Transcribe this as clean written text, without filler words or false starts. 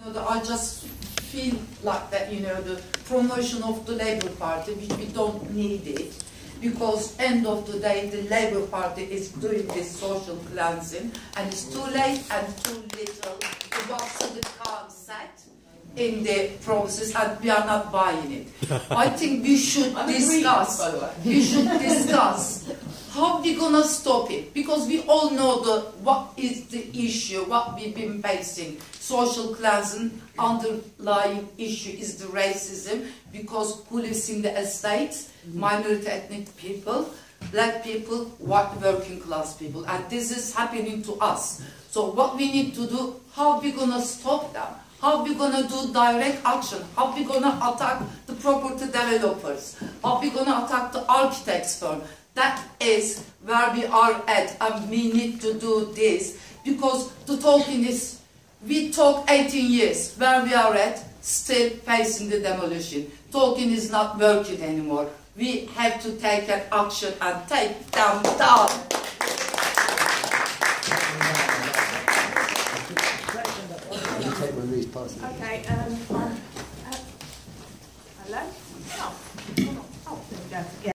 I just feel like that, the promotion of the Labour Party, which we don't need it, because end of the day, the Labour Party is doing this social cleansing, and it's too late and too little to what the Khan said in the process, and we are not buying it. I think we should discuss. We should discuss how we gonna stop it, because we all know what is the issue, what we've been facing. Social cleansing, underlying issue is the racism, because who lives in the estates, minority ethnic people, black people, white working class people, and this is happening to us. So what we need to do, how we gonna stop them? How we gonna do direct action? How we gonna attack the property developers? How we gonna attack the architects firm? That is where we are at, and we need to do this, because the talking is, we talk 18 years, where we are at, still facing the demolition. Talking is not working anymore. We have to take an action and take them down. Okay, hello? Oh, there we go. Yeah.